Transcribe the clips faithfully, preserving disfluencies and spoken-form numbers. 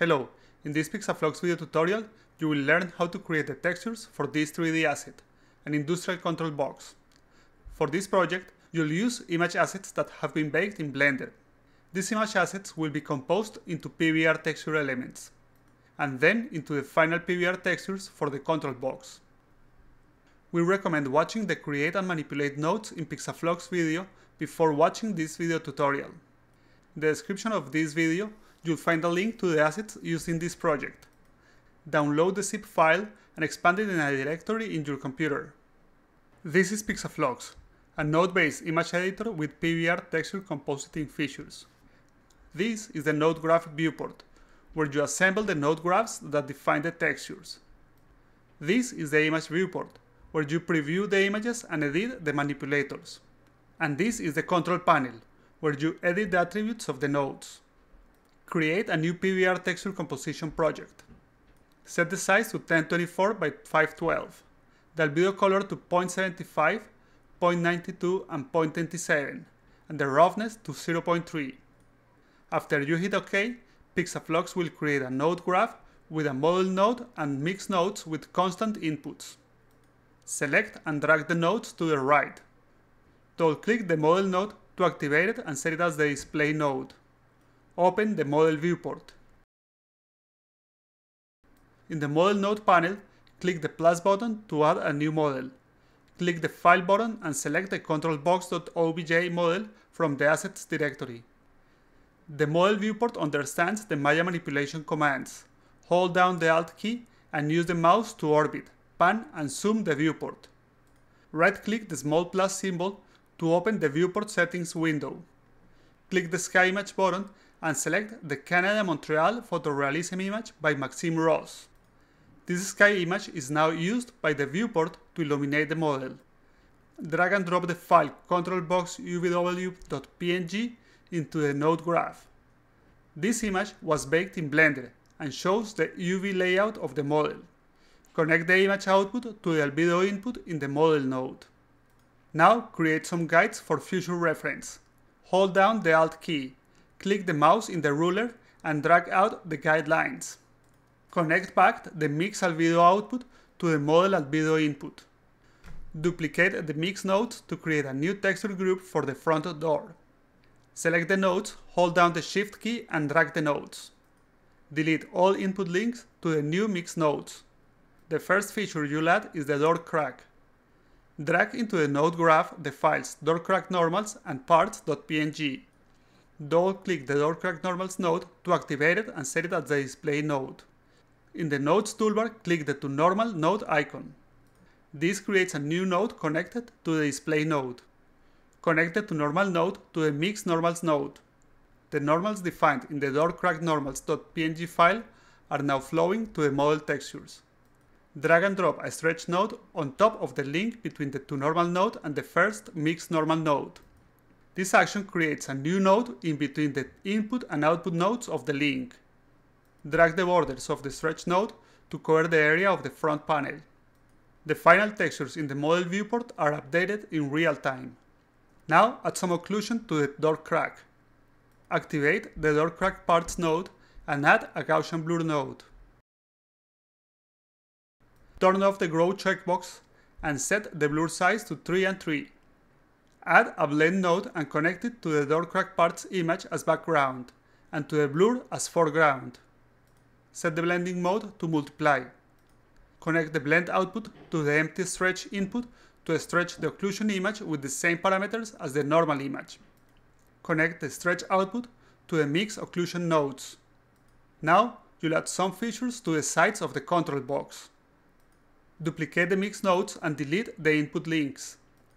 Hello, in this PixaFlux video tutorial, you will learn how to create the textures for this three D asset, an industrial control box. For this project, you'll use image assets that have been baked in Blender. These image assets will be composed into P B R texture elements, and then into the final P B R textures for the control box. We recommend watching the Create and Manipulate notes in PixaFlux video before watching this video tutorial. In the description of this video, you'll find a link to the assets used in this project. Download the zip file and expand it in a directory in your computer. This is PixaFlux, a node-based image editor with P B R Texture Compositing features. This is the node graph viewport, where you assemble the node graphs that define the textures. This is the image viewport, where you preview the images and edit the manipulators. And this is the control panel, where you edit the attributes of the nodes. Create a new P B R texture composition project. Set the size to ten twenty-four by five twelve, the albedo color to zero point seven five, zero point nine two, and zero point two seven, and the roughness to zero point three. After you hit OK, PixaFlux will create a node graph with a model node and mixed nodes with constant inputs. Select and drag the nodes to the right. Double-click the model node to activate it and set it as the display node. Open the model viewport. In the model node panel, click the plus button to add a new model. Click the file button and select the controlbox.obj model from the assets directory. The model viewport understands the Maya manipulation commands. Hold down the Alt key and use the mouse to orbit, pan and zoom the viewport. Right-click the small plus symbol to open the viewport settings window. Click the Sky Image button and select the Canada-Montreal photorealism image by Maxime Roz. This sky image is now used by the viewport to illuminate the model. Drag and drop the file controlbox.uw.png into the node graph. This image was baked in Blender and shows the U V layout of the model. Connect the image output to the albedo input in the model node. Now create some guides for future reference. Hold down the Alt key, click the mouse in the ruler and drag out the guidelines. Connect back the mix albedo output to the model albedo input. Duplicate the mix nodes to create a new texture group for the front door. Select the nodes, hold down the Shift key and drag the nodes. Delete all input links to the new mix nodes. The first feature you'll add is the door crack. Drag into the node graph the files doorcracknormals and parts.png. Double-click the doorcracknormals node to activate it and set it as the display node. In the Nodes toolbar, click the toNormal node icon. This creates a new node connected to the display node. Connect the toNormal node to the Mix Normals node. The normals defined in the doorcracknormals.png file are now flowing to the model textures. Drag and drop a stretch node on top of the link between the toNormal node and the first Mix Normal node. This action creates a new node in between the input and output nodes of the link. Drag the borders of the stretch node to cover the area of the front panel. The final textures in the model viewport are updated in real time. Now add some occlusion to the door crack. Activate the door crack parts node and add a Gaussian blur node. Turn off the grow checkbox and set the blur size to three and three. Add a blend node and connect it to the door crack parts image as background and to the blur as foreground. Set the blending mode to multiply. Connect the blend output to the empty stretch input to stretch the occlusion image with the same parameters as the normal image. Connect the stretch output to the mix occlusion nodes. Now you'll add some features to the sides of the control box. Duplicate the mix nodes and delete the input links.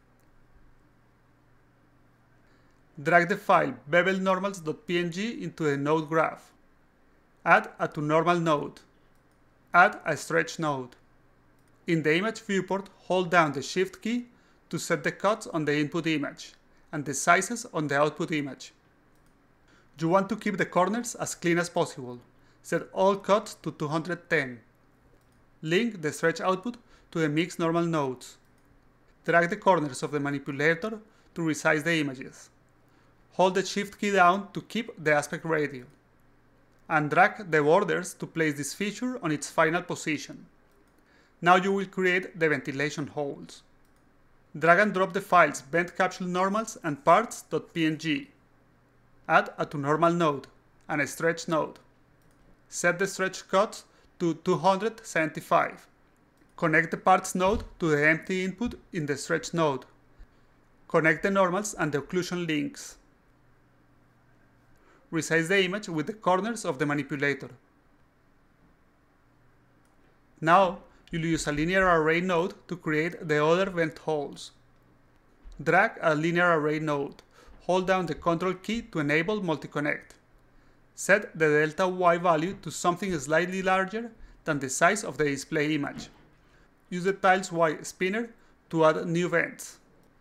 Drag the file bevelnormals.png into the node graph. Add a toNormal node. Add a stretch node. In the image viewport, hold down the Shift key to set the cuts on the input image and the sizes on the output image. You want to keep the corners as clean as possible. Set all cuts to two hundred ten. Link the stretch output to the Mix Normal nodes. Drag the corners of the manipulator to resize the images. Hold the Shift key down to keep the aspect ratio. and drag the borders to place this feature on its final position. Now you will create the ventilation holes. Drag and drop the files vent capsule normals and parts.png. Add a toNormal node and a stretch node. Set the stretch cuts to two hundred seventy-five. Connect the parts node to the empty input in the stretch node. Connect the normals and the occlusion links. Resize the image with the corners of the manipulator. Now, you'll use a linear array node to create the other vent holes. Drag a linear array node. Hold down the Control key to enable multi-connect. Set the delta Y value to something slightly larger than the size of the display image. Use the tiles Y spinner to add new vents.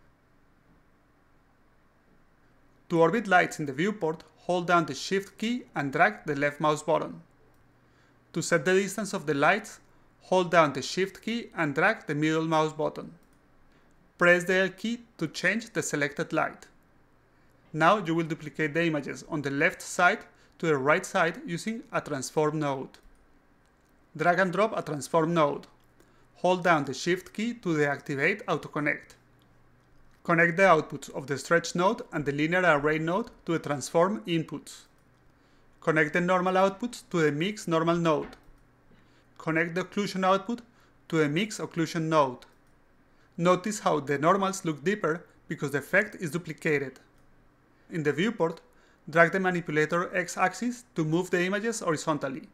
To orbit lights in the viewport, hold down the Shift key and drag the left mouse button. To set the distance of the lights, hold down the Shift key and drag the middle mouse button. Press the L key to change the selected light. Now you will duplicate the images on the left side to the right side using a transform node. Drag and drop a transform node. Hold down the Shift key to deactivate AutoConnect. Connect the outputs of the stretch node and the linear array node to the transform inputs. Connect the normal outputs to the mix normal node. Connect the occlusion output to the mix occlusion node. Notice how the normals look deeper because the effect is duplicated. In the viewport, drag the manipulator x-axis to move the images horizontally.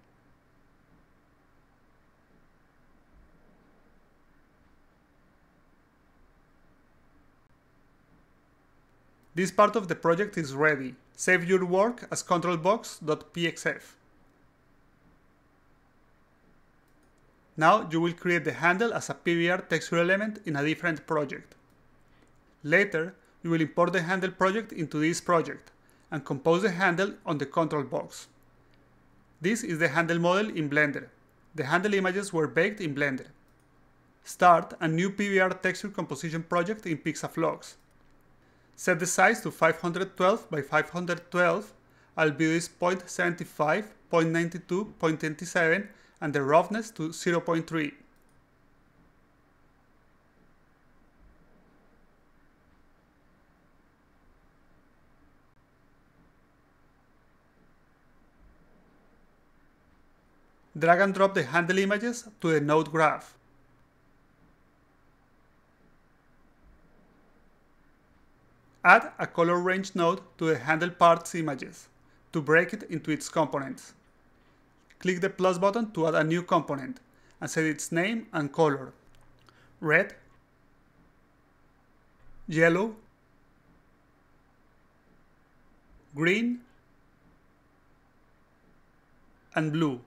This part of the project is ready. Save your work as controlbox.pxf. Now you will create the handle as a P B R texture element in a different project. Later, you will import the handle project into this project and compose the handle on the control box. This is the handle model in Blender. The handle images were baked in Blender. Start a new P B R Texture Composition project in PixaFlux. Set the size to five hundred twelve by five hundred twelve, albedo is zero point seven five, zero point nine two, zero point two seven, and the roughness to zero point three. Drag and drop the handle images to the node graph. Add a color range node to the handle parts images to break it into its components. Click the plus button to add a new component and set its name and color. Red, yellow, green, and blue.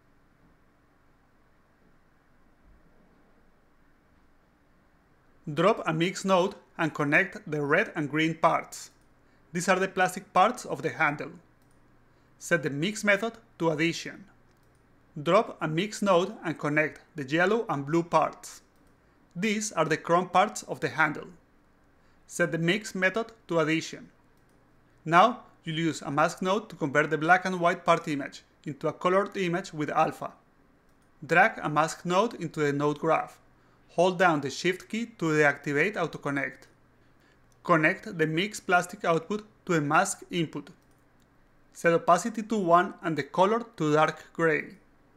Drop a mix node and connect the red and green parts. These are the plastic parts of the handle. Set the mix method to addition. Drop a mix node and connect the yellow and blue parts. These are the chrome parts of the handle. Set the mix method to addition. Now you'll use a mask node to convert the black and white part image into a colored image with alpha. Drag a mask node into the node graph. Hold down the Shift key to deactivate AutoConnect. Connect the mix plastic output to the mask input. Set opacity to one and the color to dark gray.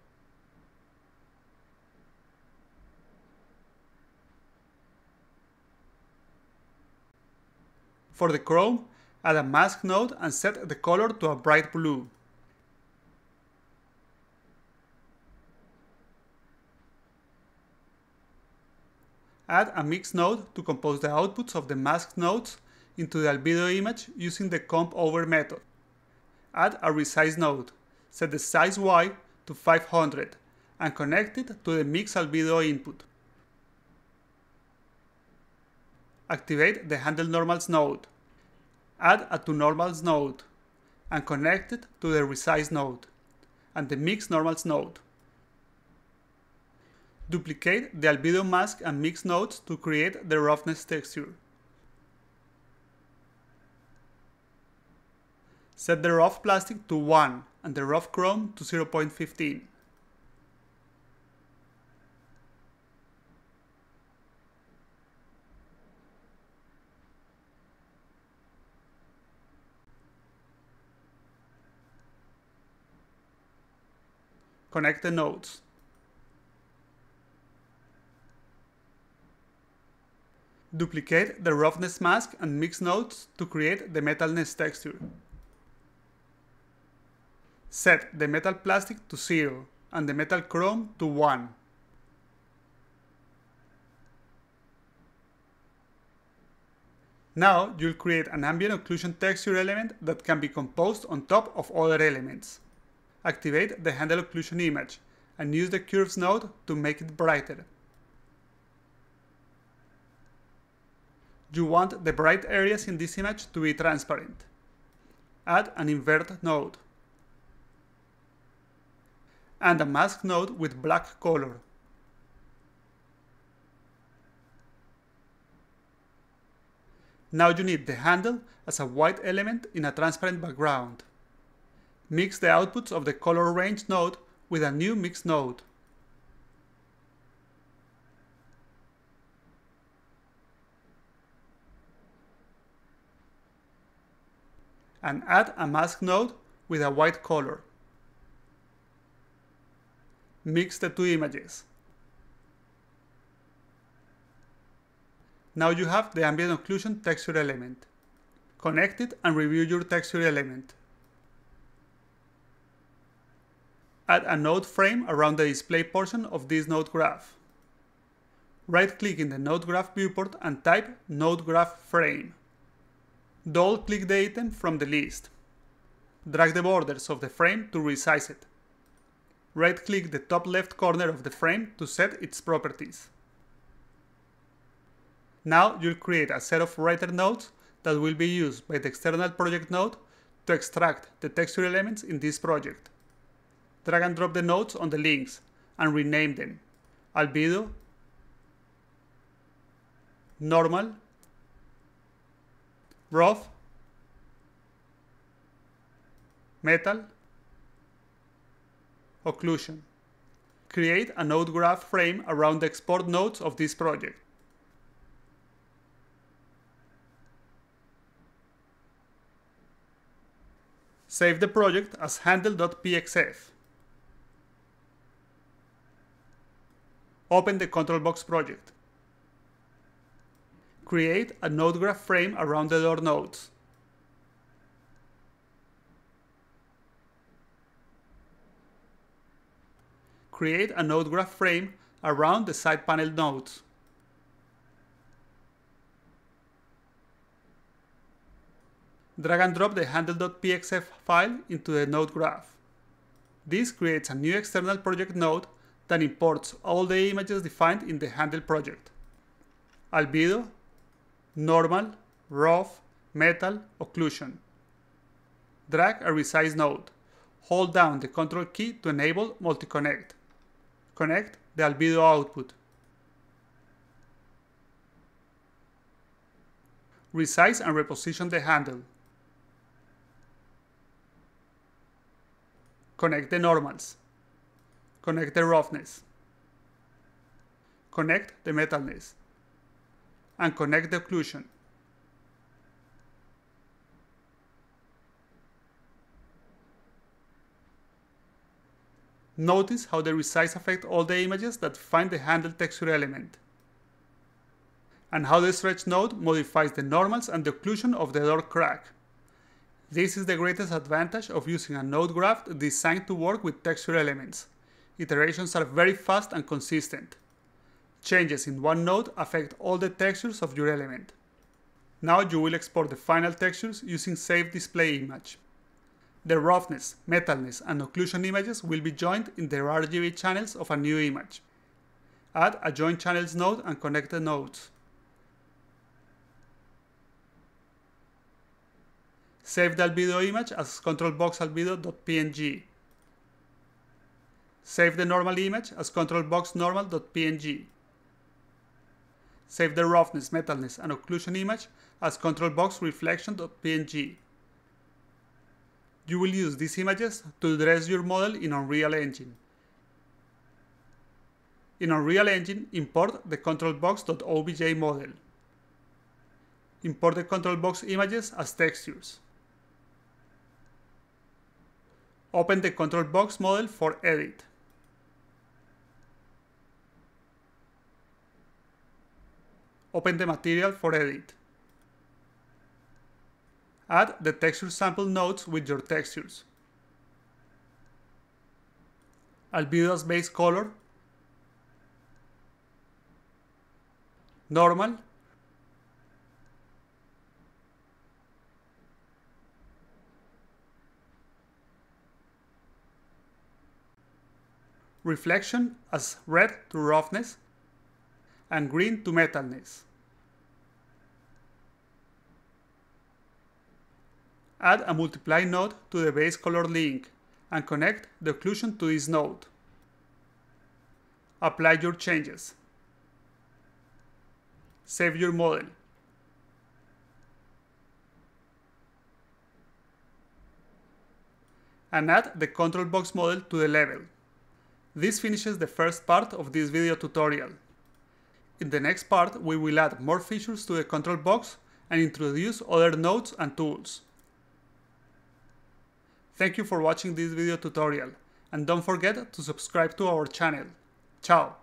For the chrome, add a mask node and set the color to a bright blue. Add a mix node to compose the outputs of the masked nodes into the albedo image using the comp over method. Add a resize node. Set the size Y to five hundred and connect it to the mix albedo input. Activate the handle normals node. Add a toNormals node and connect it to the resize node and the mix normals node. Duplicate the albedo mask and mix nodes to create the roughness texture. Set the rough plastic to one and the rough chrome to zero point one five. Connect the nodes. Duplicate the roughness mask and mix nodes to create the metalness texture. Set the metal plastic to zero and the metal chrome to one. Now you'll create an ambient occlusion texture element that can be composed on top of other elements. Activate the handle occlusion image and use the curves node to make it brighter. You want the bright areas in this image to be transparent. Add an invert node and a mask node with black color. Now you need the handle as a white element in a transparent background. Mix the outputs of the color range node with a new mix node. And add a mask node with a white color. Mix the two images. Now you have the ambient occlusion texture element. Connect it and review your texture element. Add a node frame around the display portion of this node graph. Right-click in the node graph viewport and type node graph frame. Double-click the item from the list. Drag the borders of the frame to resize it. Right-click the top left corner of the frame to set its properties. Now you'll create a set of writer nodes that will be used by the external project node to extract the texture elements in this project. Drag and drop the nodes on the links and rename them: albedo, normal, rough, metal, occlusion. Create a node graph frame around the export nodes of this project. Save the project as handle.pxf. Open the control box project. Create a node graph frame around the door nodes. Create a node graph frame around the side panel nodes. Drag and drop the handle.pxf file into the node graph. This creates a new external project node that imports all the images defined in the handle project: albedo, normal, rough, metal, occlusion. Drag a resize node. Hold down the control key to enable multi-connect. Connect the albedo output. Resize and reposition the handle. Connect the normals. Connect the roughness. Connect the metalness. And connect the occlusion. Notice how the resize affects all the images that define the handle texture element, and how the stretch node modifies the normals and the occlusion of the door crack. This is the greatest advantage of using a node graph designed to work with texture elements. Iterations are very fast and consistent. Changes in one node affect all the textures of your element. Now you will export the final textures using Save Display Image. The roughness, metalness, and occlusion images will be joined in the R G B channels of a new image. Add a Join Channels node and connect the nodes. Save the albedo image as controlboxalbedo.png. Save the normal image as controlboxnormal.png. Save the roughness, metalness, and occlusion image as controlboxreflection.png. You will use these images to dress your model in Unreal Engine. In Unreal Engine, import the controlbox.obj model. Import the controlbox images as textures. Open the controlbox model for edit. Open the material for edit. Add the texture sample nodes with your textures. Albedo as base color, normal, reflection as red to roughness, and green to metalness. Add a multiply node to the base color link and connect the occlusion to this node. Apply your changes. Save your model. And add the control box model to the level. This finishes the first part of this video tutorial. In the next part, we will add more features to the control box and introduce other nodes and tools. Thank you for watching this video tutorial, and don't forget to subscribe to our channel. Ciao!